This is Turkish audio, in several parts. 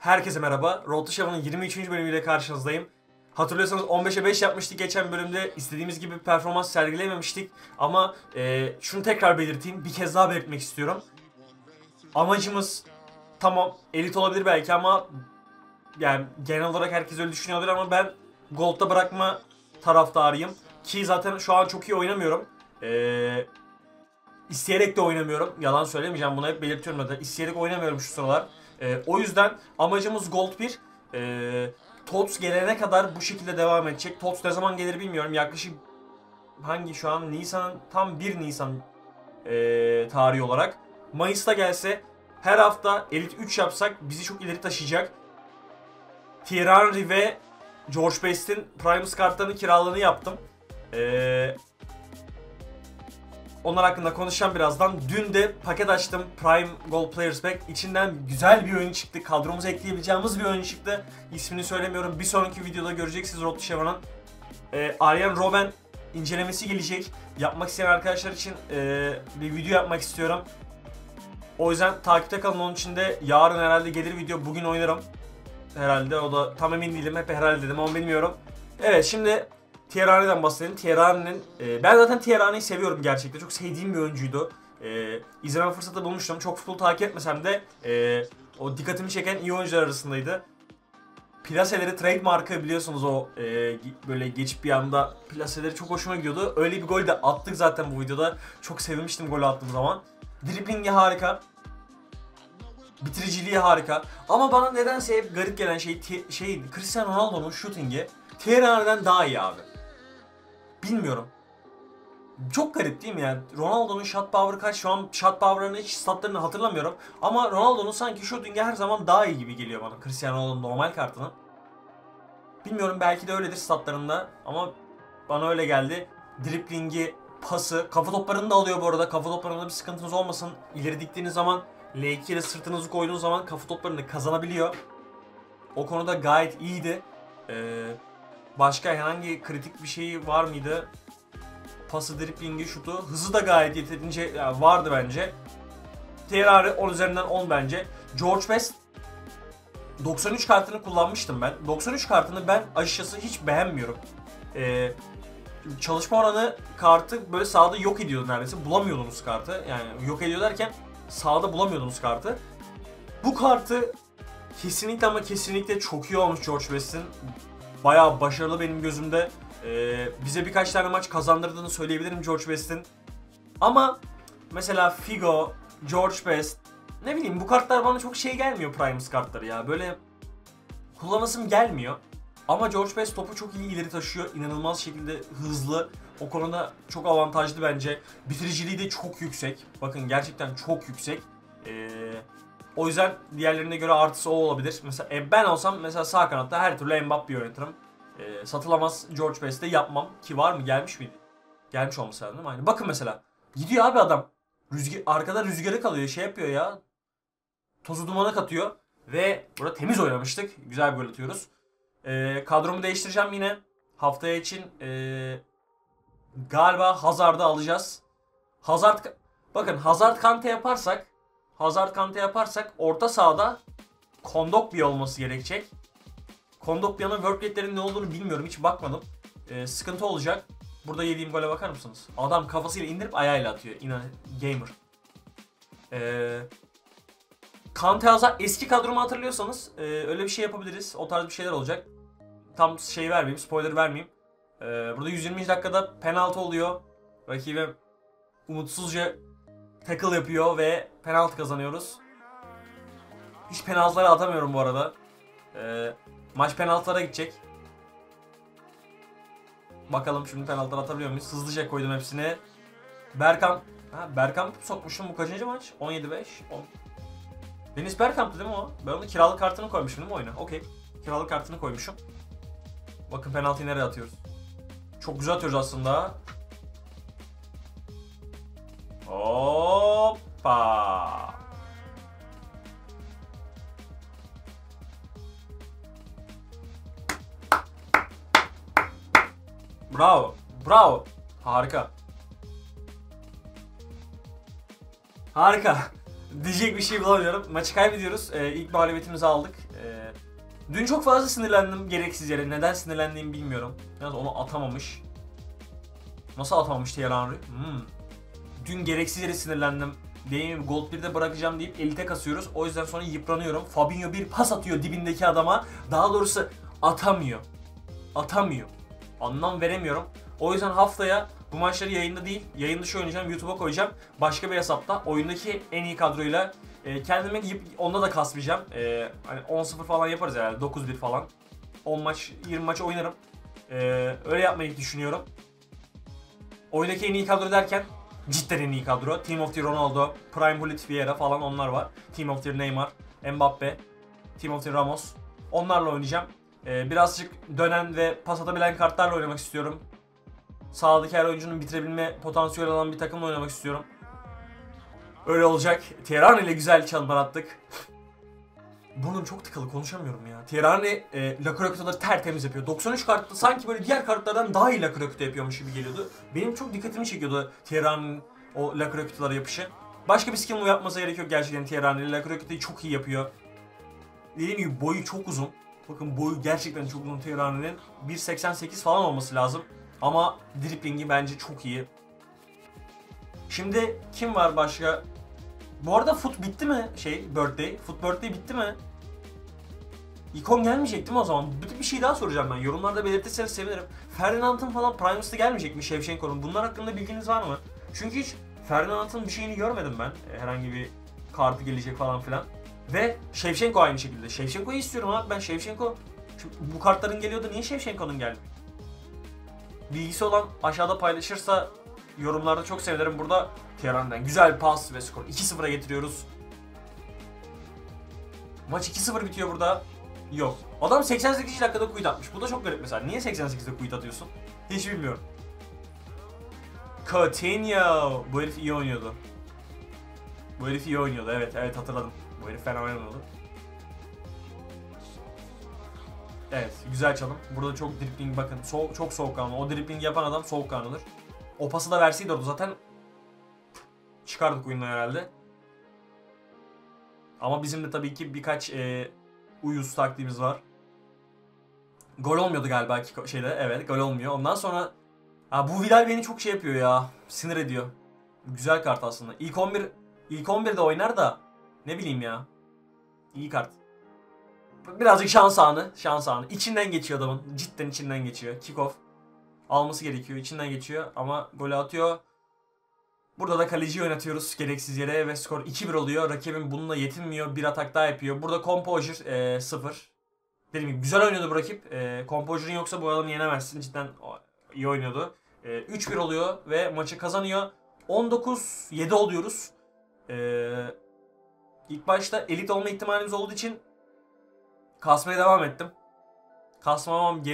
Herkese merhaba. Road to Shaman'ın 23. bölümüyle karşınızdayım. Hatırlıyorsanız 15'e 5 yapmıştık geçen bölümde. İstediğimiz gibi bir performans sergileyememiştik. Ama şunu tekrar belirteyim. Bir kez daha belirtmek istiyorum. Amacımız tamam elit olabilir belki ama yani genel olarak herkes öyle düşünüyordur ama ben Gold'da bırakma taraftarıyım. Ki zaten şu an çok iyi oynamıyorum. İsteyerek de oynamıyorum. Yalan söylemeyeceğim, bunu hep belirtiyorum zaten. İsteyerek oynamıyorum şu sıralar. O yüzden amacımız Gold 1. TOTS gelene kadar bu şekilde devam edecek. TOTS ne zaman gelir bilmiyorum. Yaklaşık hangi şu an Nisan'ın tam 1 Nisan tarihi olarak. Mayıs'ta gelse her hafta Elite 3 yapsak bizi çok ileri taşıyacak. Thierry Henry ve George Best'in Primus kartlarının kiralarını yaptım. Onlar hakkında konuşacağım birazdan. Dün de paket açtım. Prime Gold Players Pack. İçinden güzel bir oyun çıktı. Kadromuza ekleyebileceğimiz bir oyun çıktı. İsmini söylemiyorum. Bir sonraki videoda göreceksiniz Road to Shaman'ın. Arjen Robben incelemesi gelecek. Yapmak isteyen arkadaşlar için bir video yapmak istiyorum. O yüzden takipte kalın. Onun için de yarın herhalde gelir video. Bugün oynarım. Herhalde o da tam emin değilim. Hep herhalde dedim ama bilmiyorum. Evet, şimdi Thierry Henry'den bahsedelim. Thierry Henry'nin ben zaten Thierry Henry'yi seviyorum gerçekten. Çok sevdiğim bir oyuncuydu. İzleme fırsatı bulmuştum. Çok futbol takip etmesem de o dikkatimi çeken iyi oyuncular arasındaydı. Plaseleri trademark'ı biliyorsunuz, o böyle geçip bir anda plaseleri çok hoşuma gidiyordu. Öyle bir gol de attık zaten bu videoda. Çok sevinmiştim golü attığım zaman. Driblingi harika. Bitiriciliği harika. Ama bana nedense hep garip gelen şey Cristiano Ronaldo'nun shooting'i Thierry Henry'den daha iyi abi. Bilmiyorum. Çok garip değil mi yani? Ronaldo'nun shot power'ı kaç? Şu an shot power'ının hiç statlarını hatırlamıyorum. Ama Ronaldo'nun sanki shooting'i her zaman daha iyi gibi geliyor bana. Cristiano Ronaldo'nun normal kartının. Bilmiyorum, belki de öyledir statlarında ama bana öyle geldi. Driblingi, pası, kafa toplarını da alıyor bu arada. Kafa toplarında bir sıkıntınız olmasın. İleri diktiğiniz zaman, L2 ile sırtınızı koyduğunuz zaman kafa toplarını kazanabiliyor. O konuda gayet iyiydi. Başka herhangi kritik bir şey var mıydı? Pası, driblingi, şutu. Hızı da gayet yeterince vardı bence. Thierry Henry 10 üzerinden 10 bence. George Best 93 kartını kullanmıştım ben. 93 kartını ben açıkçası hiç beğenmiyorum. Çalışma oranı kartı böyle sahada yok ediyordu neredeyse. Bulamıyordunuz kartı. Yani yok ediyor derken sahada bulamıyordunuz kartı. Bu kartı kesinlikle ama kesinlikle çok iyi olmuş George Best'in. Bayağı başarılı benim gözümde. Bize birkaç tane maç kazandırdığını söyleyebilirim George Best'in. Ama mesela Figo, George Best, ne bileyim, bu kartlar bana çok şey gelmiyor, Primus kartları ya. Böyle kullanasım gelmiyor. Ama George Best topu çok iyi ileri taşıyor. İnanılmaz şekilde hızlı. O konuda çok avantajlı bence. Bitiriciliği de çok yüksek. Bakın gerçekten çok yüksek. O yüzden diğerlerine göre artısı o olabilir. Mesela ben olsam mesela sağ kanatta her türlü Mbappe'yi oynatırım. Satılamaz George Best'te yapmam. Ki var mı? Gelmiş miydi? Gelmiş olması lazım değil mi? Aynı. Bakın mesela. Gidiyor abi adam. Arkada rüzgarı kalıyor. Şey yapıyor ya. Tozu dumana katıyor. Ve burada temiz oynamıştık. Güzel bir gol atıyoruz. Kadromu değiştireceğim yine. Haftaya için galiba Hazard'ı alacağız. Bakın Hazard Kante yaparsak orta sahada Kondogbia olması gerekecek. Kondogbia'nın work rate'lerinin ne olduğunu bilmiyorum. Hiç bakmadım. Sıkıntı olacak. Burada yediğim gole bakar mısınız? Adam kafasıyla indirip ayağıyla atıyor. İnan gamer. Kante Hazard eski kadromu hatırlıyorsanız öyle bir şey yapabiliriz. O tarz bir şeyler olacak. Tam şey vermeyeyim, spoiler vermeyeyim. Burada 120. dakikada penaltı oluyor. Rakibe umutsuzca tackle yapıyor ve penaltı kazanıyoruz. Hiç penaltıları atamıyorum bu arada. Maç penaltılara gidecek. Bakalım şimdi penaltıları atabiliyor muyuz? Hızlıca koydum hepsini. Bergkamp sokmuşum, bu kaçıncı maç? 17-5. Dennis Bergkamp'tı değil mi o? Ben onun kiralık kartını koymuşum değil mi oyuna? Okey. Kiralık kartını koymuşum. Bakın penaltıyı nereye atıyoruz? Çok güzel atıyoruz aslında. Hoppa. Bravo. Bravo. Harika. Harika. Diyecek bir şey bulamıyorum. Maçı kaybediyoruz. İlk mağlubiyetimizi aldık. Dün çok fazla sinirlendim gereksiz yere. Neden sinirlendiğimi bilmiyorum. Yalnız onu atamamış. Nasıl atamamış Thierry Henry? Dün gereksiz yere sinirlendim. Dediğim gibi Gold 1'de bırakacağım deyip elite kasıyoruz. O yüzden sonra yıpranıyorum. Fabinho bir pas atıyor dibindeki adama. Daha doğrusu atamıyor. Atamıyor. Anlam veremiyorum. O yüzden haftaya bu maçları yayında değil, yayın dışı oynayacağım, YouTube'a koyacağım. Başka bir hesapta oyundaki en iyi kadroyla kendime onda da kasmayacağım. Hani 10-0 falan yaparız herhalde, 9-1 falan. 10 maç, 20 maç oynarım. Öyle yapmayı düşünüyorum. Oyundaki en iyi kadro derken cidden en iyi kadro. Team of the Ronaldo, Prime Hullit Vieira falan onlar var. Team of the Neymar, Mbappe, Team of the Ramos. Onlarla oynayacağım. Birazcık dönen ve pas atabilen kartlarla oynamak istiyorum. Sağdaki her oyuncunun bitirebilme potansiyeli olan bir takımla oynamak istiyorum. Öyle olacak. Thierry Henry ile güzel çalımlar attık. Burnum çok tıkalı, konuşamıyorum ya. Thierry Henry La Croqueta'ları tertemiz yapıyor. 93 kartlı sanki böyle diğer kartlardan daha iyi La Croqueta yapıyormuş gibi geliyordu. Benim çok dikkatimi çekiyordu Thierry Henry'nin o La Croqueta'lara yapışı. Başka bir skill move yapması gerek yok gerçekten Thierry Henry. La Croqueta'yı çok iyi yapıyor. Dediğim gibi boyu çok uzun. Bakın boyu gerçekten çok uzun Thierry Henry'nin. 1.88 falan olması lazım. Ama driplingi bence çok iyi. Şimdi kim var başka? Bu arada Foot bitti mi? Birthday. Foot Birthday bitti mi? İkon gelmeyecek değil mi o zaman? Bir şey daha soracağım ben. Yorumlarda belirtirseniz sevinirim. Ferdinand'ın falan Primus'ta gelmeyecek mi? Shevchenko'nun. Bunlar hakkında bilginiz var mı? Çünkü hiç Ferdinand'ın bir şeyini görmedim ben. Herhangi bir kartı gelecek falan filan. Ve Shevchenko aynı şekilde. Shevchenko'yu istiyorum abi ben. Shevchenko... Şimdi bu kartların geliyordu. Niye Shevchenko'nun gelmiyor? Bilgisi olan aşağıda paylaşırsa yorumlarda çok sevinirim. Burada Thierry'den güzel bir pas ve skor. 2-0'a getiriyoruz. Maç 2-0 bitiyor burada. Yok. Adam 88 dakikada quit atmış. Bu da çok garip mesela. Niye 88'de quit atıyorsun? Hiç bilmiyorum. Coutinho. Bu herif iyi oynuyordu. Bu herif iyi oynuyordu. Evet hatırladım. Bu herif fena oynuyordu. Evet, güzel çalım. Burada çok dribbling bakın. Çok soğukkanlı. O dribbling yapan adam soğukkanlıdır. O pası da verseydi orada zaten çıkardık oyundan herhalde. Ama bizim de tabii ki birkaç uyuz taktiğimiz var. Gol olmuyordu galiba şeyde. Evet, gol olmuyor. Ondan sonra bu Vidal beni çok şey yapıyor ya. Sinir ediyor. Güzel kart aslında. İlk 11'de oynar da ne bileyim ya. İyi kart. Birazcık şans anı. İçinden geçiyor adamın. Cidden içinden geçiyor. Kick-off. Alması gerekiyor. İçinden geçiyor ama golü atıyor. Burada da kaleciyi oynatıyoruz gereksiz yere ve skor 2-1 oluyor. Rakibim bununla yetinmiyor. Bir atak daha yapıyor. Burada Composure 0. Dediğim gibi güzel oynuyordu bu rakip. Composure'ın yoksa bu adamı yenemezsin. Cidden iyi oynuyordu. 3-1 oluyor ve maçı kazanıyor. 19-7 oluyoruz. İlk başta elit olma ihtimalimiz olduğu için kasmaya devam ettim. Kasmamam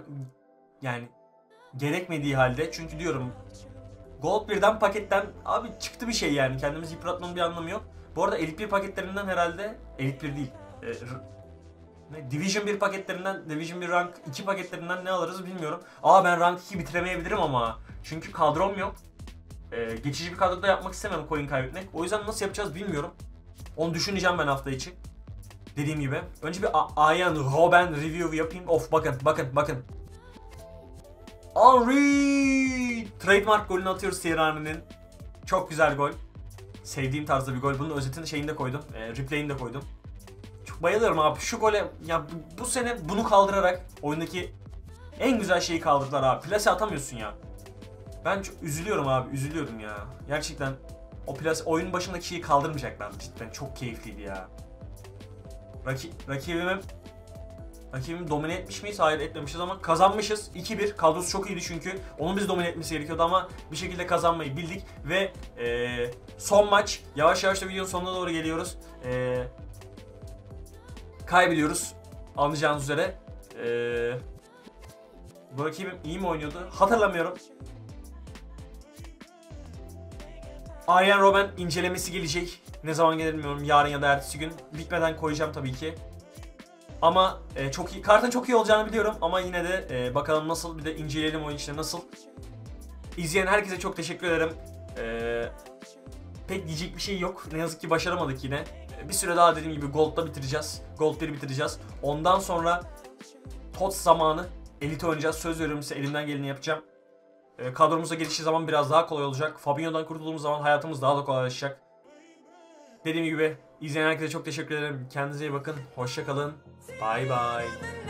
gerekmediği halde. Çünkü diyorum Gold 1'den paketten abi çıktı bir şey yani. Kendimizi yıpratmanın bir anlamı yok. Bu arada Elite 1 paketlerinden herhalde Elite 1 değil. Division 1 paketlerinden, Division 1 Rank 2 paketlerinden ne alırız bilmiyorum. Ben Rank 2 bitiremeyebilirim ama. Çünkü kadrom yok. Geçici bir kadroda yapmak istemiyorum coin kaybetmek. O yüzden nasıl yapacağız bilmiyorum. Onu düşüneceğim ben hafta içi. Dediğim gibi. Önce bir Arjen Robben review yapayım. Of bakın. Henry! Trademark golünü atıyoruz Thierry Henry'nin. Çok güzel gol. Sevdiğim tarzda bir gol. Bunun özetini şeyini de koydum. Replay'ini de koydum. Çok bayılıyorum abi. Şu gole ya bu sene bunu kaldırarak oyundaki en güzel şeyi kaldırdılar abi. Plase atamıyorsun ya. Ben çok üzülüyorum abi. Üzülüyorum ya. Gerçekten o plase oyunun başındaki şeyi kaldırmayacaklar. Cidden çok keyifliydi ya. Rakibimi domine etmiş miyiz? Hayır etmemişiz ama kazanmışız. 2-1. Kadrosu çok iyiydi çünkü. Onun bizi domine etmesi gerekiyordu ama bir şekilde kazanmayı bildik. Ve son maç. Yavaş yavaş da videonun sonuna doğru geliyoruz. Kaybediyoruz. Anlayacağınız üzere. Bu rakibim iyi mi oynuyordu? Hatırlamıyorum. Arjen Robben incelemesi gelecek. Ne zaman gelir bilmiyorum. Yarın ya da ertesi gün. Bitmeden koyacağım tabii ki. Ama çok iyi, kartın çok iyi olacağını biliyorum ama yine de bakalım nasıl, bir de inceleyelim oyun işte nasıl. İzleyen herkese çok teşekkür ederim. pek diyecek bir şey yok. Ne yazık ki başaramadık yine. Bir süre daha dediğim gibi Gold'da bitireceğiz. Gold 1'i bitireceğiz. Ondan sonra TOTS zamanı Elite oynayacağız. Söz veriyorum size, elimden geleni yapacağım. Kadromuza geliştiği zaman biraz daha kolay olacak. Fabinho'dan kurtulduğumuz zaman hayatımız daha da kolaylaşacak. Dediğim gibi izleyen herkese çok teşekkür ederim. Kendinize iyi bakın. Hoşça kalın. Bye bye.